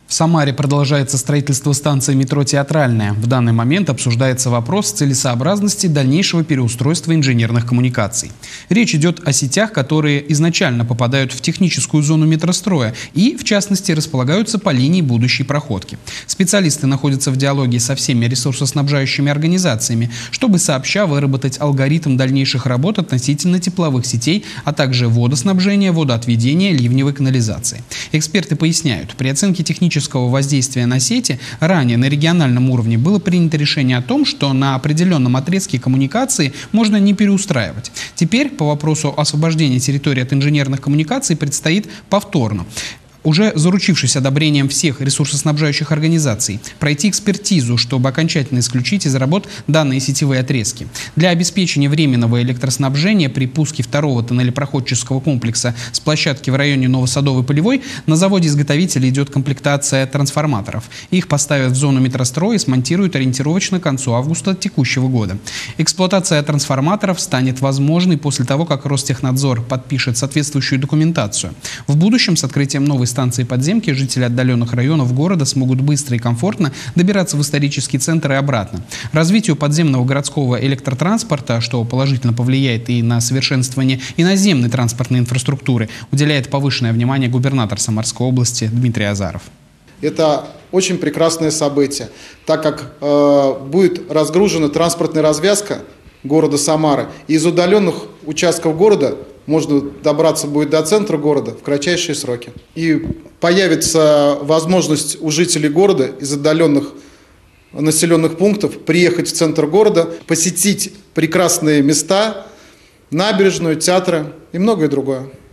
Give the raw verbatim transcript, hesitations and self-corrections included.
В Самаре продолжается строительство станции метро «Театральная». В данный момент обсуждается вопрос целесообразности дальнейшего переустройства инженерных коммуникаций. Речь идет о сетях, которые изначально попадают в техническую зону метростроя и, в частности, располагаются по линии будущей проходки. Специалисты находятся в диалоге со всеми ресурсоснабжающими организациями, чтобы сообща выработать алгоритм дальнейших работ относительно тепловых сетей, а также водоснабжения, водоотведения, ливневой канализации. Эксперты поясняют, при оценке технического воздействия на сети ранее на региональном уровне было принято решение о том, что на определенном отрезке коммуникации можно не переустраивать. Теперь по вопросу освобождения территории от инженерных коммуникаций предстоит повторно, уже заручившись одобрением всех ресурсоснабжающих организаций, пройти экспертизу, чтобы окончательно исключить из работ данные сетевые отрезки. Для обеспечения временного электроснабжения при пуске второго тоннелепроходческого комплекса с площадки в районе Новосадовой Полевой на заводе изготовителя идет комплектация трансформаторов. Их поставят в зону метростроя и смонтируют ориентировочно к концу августа текущего года. Эксплуатация трансформаторов станет возможной после того, как Ростехнадзор подпишет соответствующую документацию. В будущем с открытием новой станции подземки жители отдаленных районов города смогут быстро и комфортно добираться в исторический центр и обратно. Развитию подземного городского электротранспорта, что положительно повлияет и на совершенствование и наземной транспортной инфраструктуры, уделяет повышенное внимание губернатор Самарской области Дмитрий Азаров. Это очень прекрасное событие, так как э, будет разгружена транспортная развязка города Самары. И из удаленных участков города можно добраться будет до центра города в кратчайшие сроки. И появится возможность у жителей города из отдаленных населенных пунктов приехать в центр города, посетить прекрасные места, набережную, театры и многое другое.